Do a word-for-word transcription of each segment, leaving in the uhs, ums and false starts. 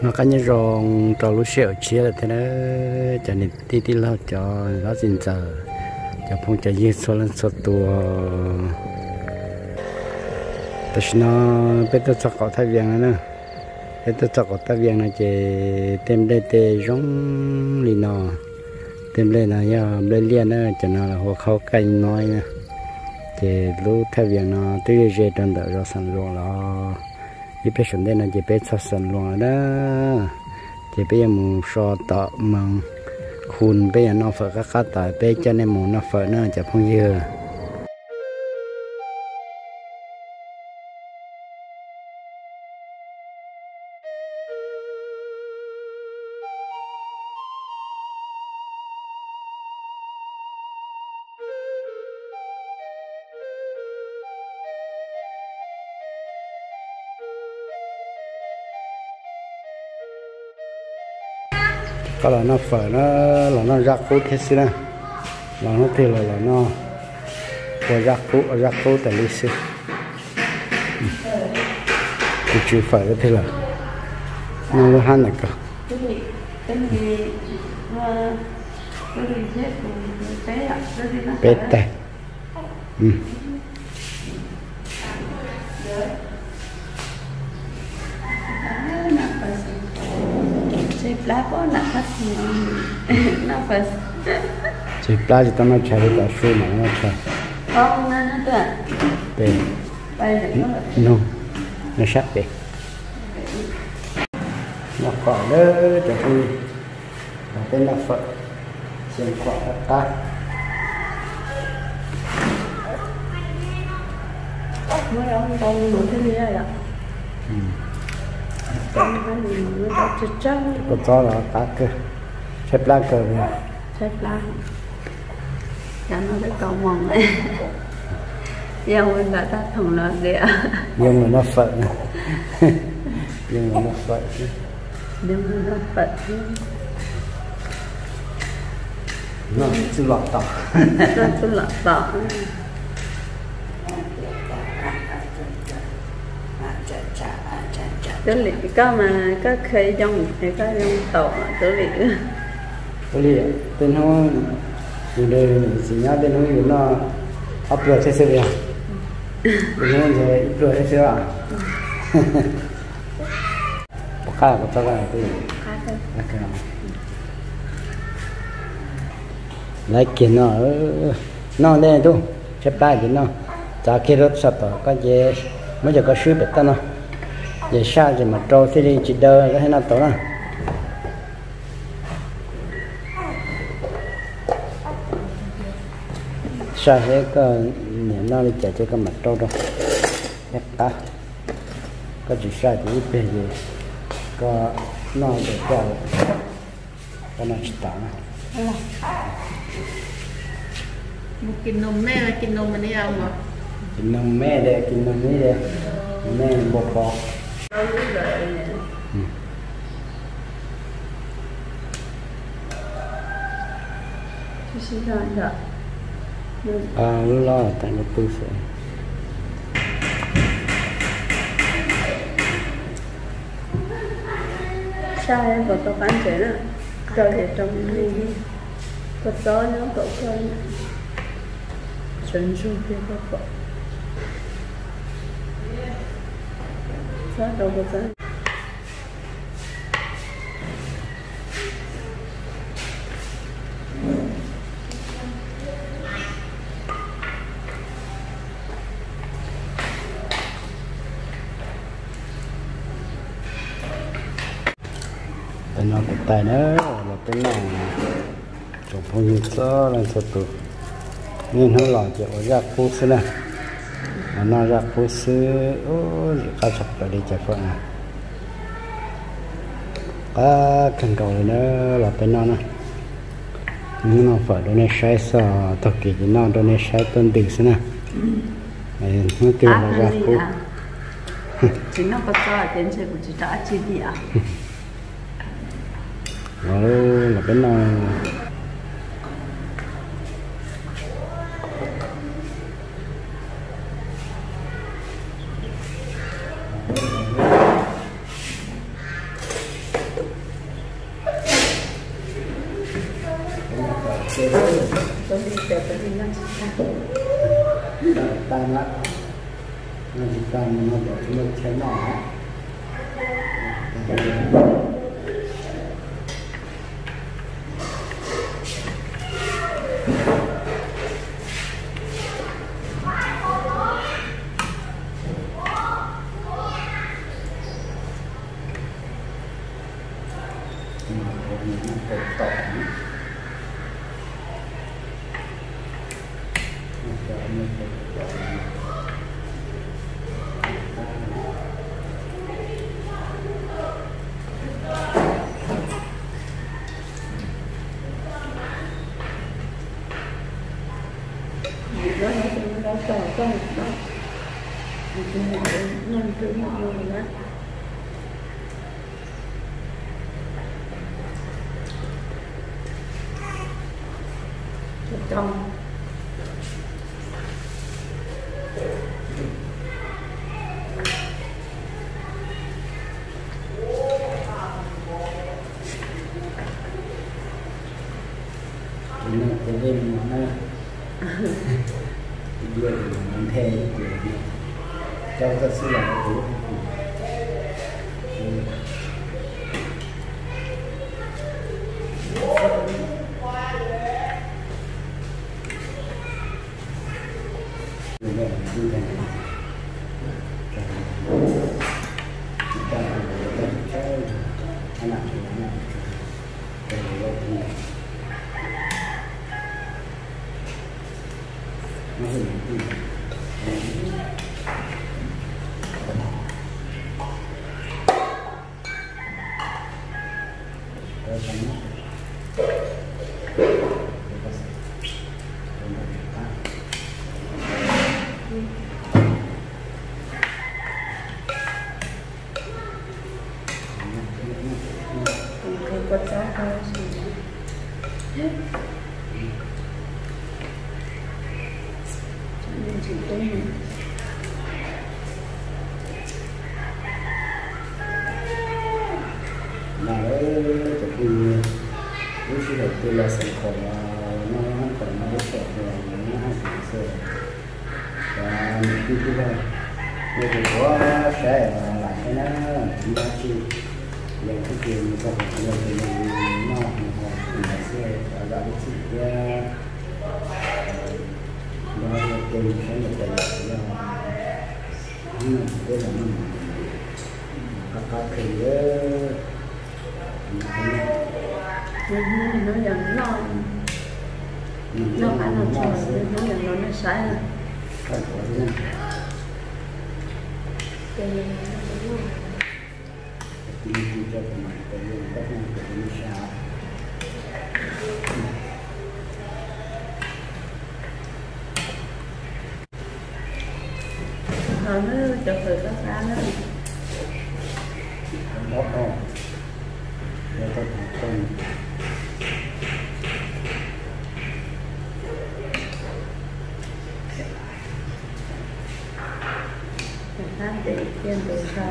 nó có như rong trò lúa sẹo chia là thế đó cho nên tí tí lao cho nó xin giờ cho phong cho dư số lần số tuaแต่ฉันเป็นตัวจักรทัพยังนะเป็นตัวจักรทัพยังนะเจเต็มเลยเตจงลีนอเต็มเลยนะย่าเบลเลียนนะจะนอนหัวเขาไกลน้อยนะเจรู้ทัพยังนะตัวเจตอนเดือดเราสั่นลงแล้วยี่เป็นส่วนเด่นนะเจเป็นสัดส่วนลงนะเจเป็นยังมูชอต่อมังคุณเป็นยังนอเฟอร์ก็ขาดตายเป็นเจ้าในหมูนอเฟอร์นะจะพงเยอะก็เราหน้าฝนนะเราหน้ารักคู่ที่สินะเราหน้าที่เราเราหน้าหัวรักคู่รักคู่แต่ลิสิกูชื่อฝนก็ที่เราน้องรู้ฮันนะก็เป็ดแต่อืมปลาก็หนักพัดน่าฟัสจีปลาจะต้องมาใช้กับชูหน่อยนะใช่อ๋อนั่นนั่นตัวเป็นไปไหนก็นู่นนั่นชัดเป็นนักขวาเลยจะคือเป็นนักฝักเสียงขวาตาเมื่อเราตรงหนูที่นี่อ่ะ có cho là tát cơ xếp lá cờ vậy xếp lá cho nó cái cầu mòn này dòng mình đã tát thùng nó kìa dòng là nó phật dòng là nó phật dòng là nó phật nó chưa lọt tỏ nó chưa lọt tỏ tôi lì có mà có khi trong thì có trong tổ tôi lì tôi lì tên nó từ đây chỉ nhớ tên nó nó upload thế sao tên nó sẽ upload thế sao à có khá là có cho cái này lấy kiện nó nó đây tu chép bài thì nó trả kia rất sắp có gì mới giờ có suy bật ta nó giờ sao thì mà trâu thì đi chỉ đơ cái nào tốt à sao thế có nhà nó đi chạy cho cái mặt trâu đâu nhắc ta có chỉ sao thì ít về gì có nó để cho có nó chỉ tao một kinh nôm mẹ là kinh nôm mình đi ăn mà kinh nôm mẹ đây kinh nôm mẹ đây mẹ bột bò à lúc đó tại nó tư sẽ sao em có tao bán chế nữa rồi để trong đi có gió nó cậu coi chuẩn xuống phía có cậu sao đâu có gió nó cái tay nữa là cái này trong phong như đó là sao tụ nên nó lọt cho ra phố xưa này nó ra phố xưa ô cá sập lại đi chạy phượng này cá cần cầu nữa là cái nó nè nhưng nó phải đối này sai sao thật kỳ thì nó đối này sai tên tiền xưa nè này nó kêu là ra phố chỉ nó có cho tiền chơi của chị đã chi đi à đó là cái nào tôi đi để tôi đi ngăn tay mắt nó chỉ cần nó để chúng mình chén nhỏ đó là chúng nó trò con đó chúng nó nhân thứ một người đó trong nó cái đêm nó đưa mình thề cho thật sự là thứ có cháu thôi nên chỉ tôi mình mà đấy chỉ khi lúc khi đầu tiên là sản phẩm nó còn nó rất đẹp rồi nó hay bị sờ và khi thứ hai người thì có sẽ lại cái nó chúng ta chi yang cái chuyện có thể là cái nó nó nó sẽ là cái gì ya nó cái cái này cái là nó cái là nó các các cái nó dần nó nó phải là trời nó dần nó nó sai cái gì cái đi đi cho mình cái gì các năng của mình sao rồi nó chụp từ xa xa nó đó đâu để tôi không ta để trên từ xa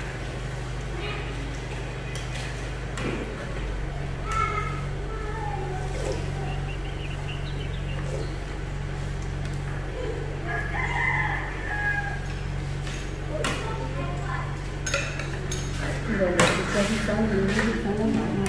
rồi để cho cái cháu đi cho nó mở này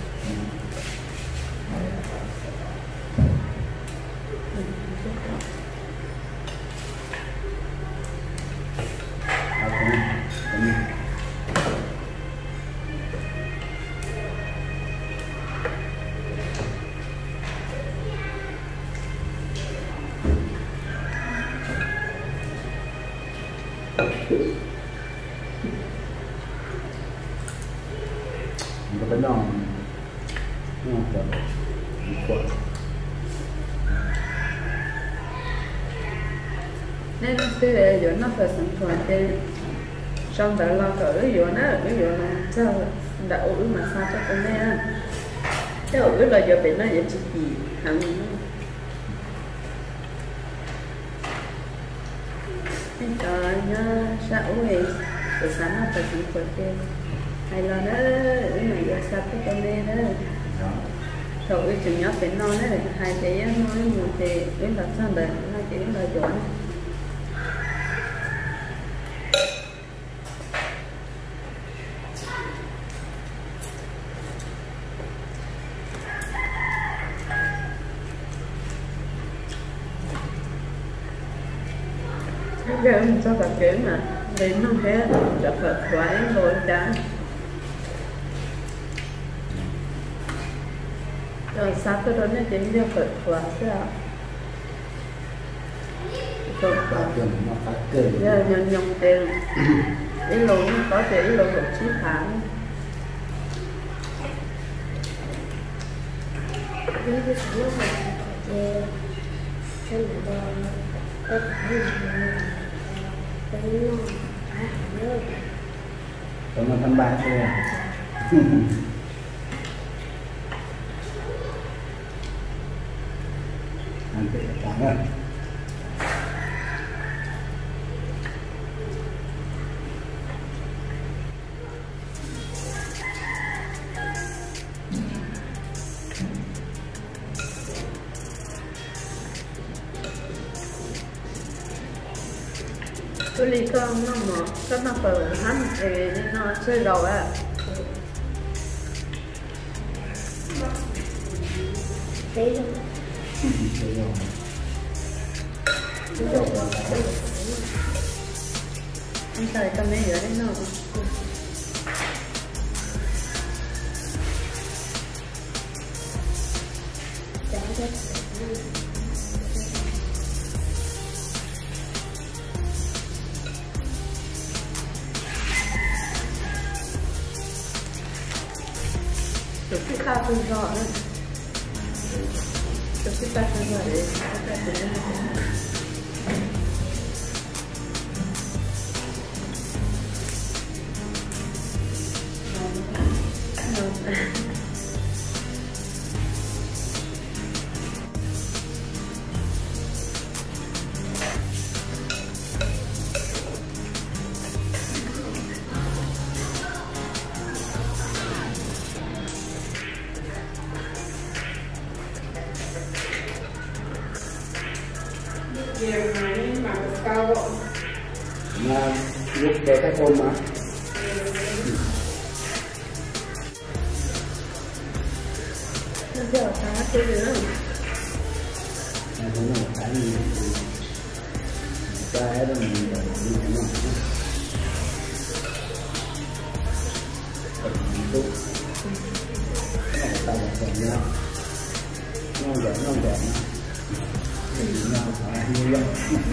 một cái non nó là quạt nên nó sẽ để cho nó phải sản phẩm để trong đó lo cỡ ví dụ nó ví dụ là sao đã ủi mà sao cho con nghe cái ủi là giờ bị nó vậy chỉ gì hẳn trời nó sao ủi thì sao nó phải sản phẩm để hay là nó ủi mà giờ sao cho con nghe đó thôi chừng nhớ phải nói đấy hai chị nói một chị đến đặt sang đây hai chị đến là chuẩn giờ mình cho cả kiểu mà đến nó thế là Phật thoái rồi đã rồi sao cái đó nó chính là Phật thoái sao Phật thoái giờ nhân nhân tiền ý luôn có thể ý luôn được chín tháng cái cái số mà về cái đồ cái cái cái nó phải nhớ còn mà thăm ba thôi ăn để cảm ơn cái ly cơm nó mà cái nó phải hắn thì nó chơi đầu á đấy luôn anh xài tao mấy giờ đấy nó chả có được cái cao hơn rõ nữa được cái cao hơn rõ đấy cái cao hơn rõ mà lúc để cái ôm mà nó giờ phá cái nữa nó cũng là cái gì cái đó mình phải đi cái nào đúng nó tạo ra cái nào nó đẹp nó đẹp nó phải như vậy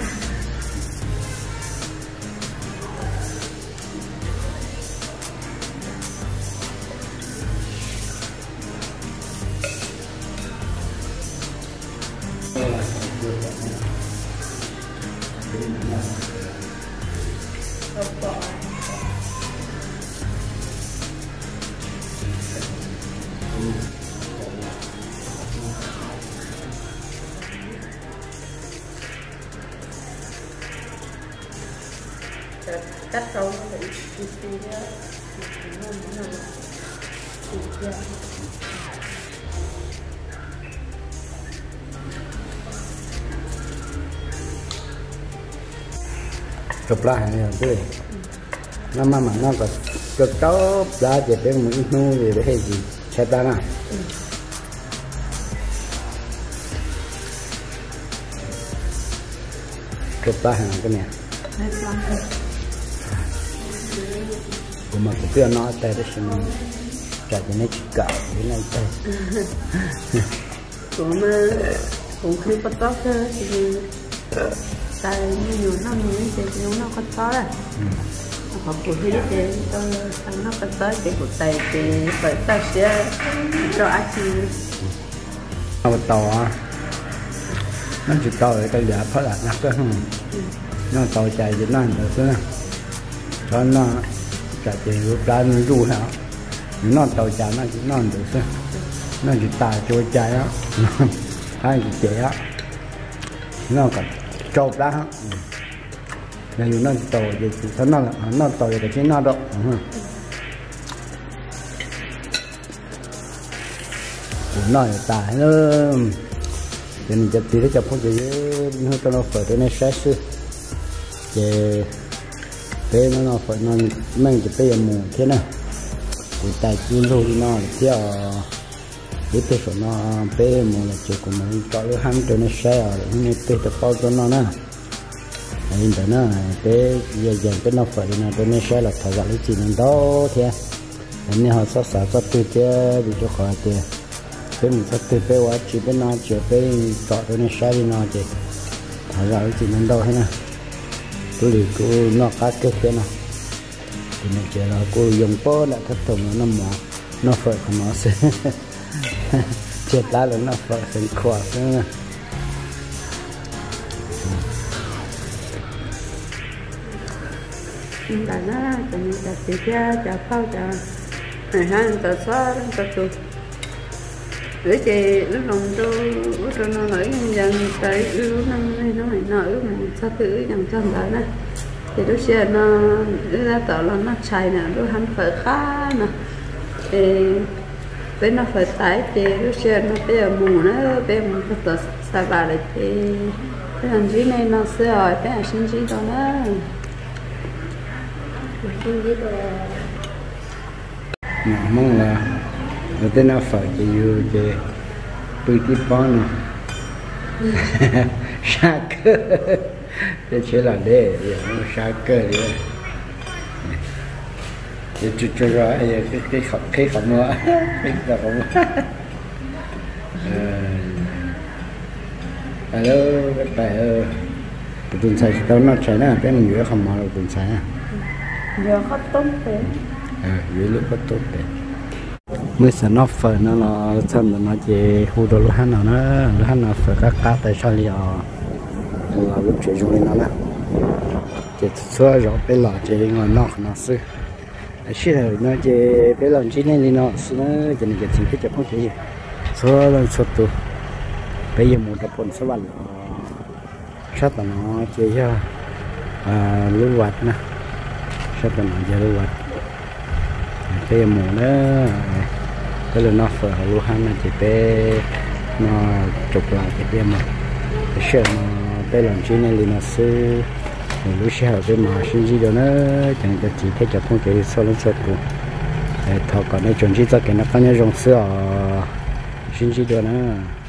cắt sâu nó bị đi đi đó nó nó nó chụp lại này rồi nó mà mà nó có chụp tốt ra chỉ biết một ít nuôi gì để hay gì sai ta nào chụp lại cái này của mà cũng chưa nói tay đó xem cả cái này chỉ cả cái này tay cũng cũng khi bắt tóc thì tại nhiều năm như thế thì nó có tóc à họ cũng thấy thế tôi nó có tóc thì của tay thì phải ta sẽ cho ai chi nó to nó chỉ to cái cái giá phải là nặng cái không nó to chạy thì nó được thế cho nó chạy thì lúc ra nó ru hả nó to chạy nó chỉ nó được thế nó chỉ tài trôi chạy á hay chỉ chạy á nó còn trộp ra hả nên nó to thì nó là nó to thì cái nó độ nói tại nữa cho nên chụp thì nó chụp không chỉ nó cho nó phải nó sát sư về bé nó nó phải nó mang chụp bây giờ mù thế nào thì tại chuyên thôi nó theo biết tới số nó bé mù là chỉ của mình cho nó ham cho nó xe rồi nó bé tập bao cho nó nè hiện tại nó bé giờ giờ cái nó phải là cho nó xe là thời gian lấy chỉ nên đó thế nên họ sát sát sát từ thế bị cho khỏi thế bé mình sát từ bé quá chỉ bé nó chỉ bé cho nó xe đi nó chứ thời gian lấy chỉ nên đó thế nè tôi liền cô nó cá kết thế nào thì nó chỉ là cô dùng bó lại thất thùng nó nằm mỏ nó phải không nó sẽ chết lá là nó phải thành khỏa thế nè nhưng mà nó chỉ là chỉ ra cho phao cho này ha cho xóa cho tôi để chị lúc lòng tôi cho nó nói dần tới ưu năm nay nó này nói mình sao thứ dần chân đó nè thì lúc xưa nó ra tỏ là nó chạy nè lúc hắn phải khá nè thì với nó phải tái thì lúc xưa nó bây giờ mù nó bây giờ mình phải tỏ xa bà lại thì cái hành vi này nó sẽ hỏi cái hành sinh gì đó nữa nhỏ mong là người ta nó phải chỉ yêu về bự tí bón nè sa cơ để chỉ là để nó sa cơ đấy để chú chú rồi cái cái khẩu cái khẩu nữa cái khẩu nữa alo cái bài ơ tuần sai tao nó sai nè cái mình nhớ không mà tuần sai à giờ khó tốt thế à dưới lúc có tốt đấy mới sẽ nó phải nó là xem là nó chỉ hú đồ lúc hắn nào nó lúc hắn nào phải các cá tại sao liền là lúc chơi dùng lên nó là chỉ xóa rồi bây giờ chỉ ngồi nọ nó sư khi nào nó chỉ bây giờ chỉ nên nó sư nó chỉ nên chỉ cái chụp không chỉ xóa lên xóa tu bây giờ một tập phần số bản sát là nó chỉ cho à lưu vật nè sát là nó chỉ lưu vật bây giờ một nữa cái là nó phải lưu hành là chỉ bé nó chụp lại cái kia mà cái sợ nó bé làm chi này thì nó sư lúc sau cái mà sinh gì đó nó chẳng có chỉ thấy chụp không chỉ sau lần sau cũng thọ còn nó chuẩn chỉ cho cái nó có những dòng sữa sinh gì đó nữa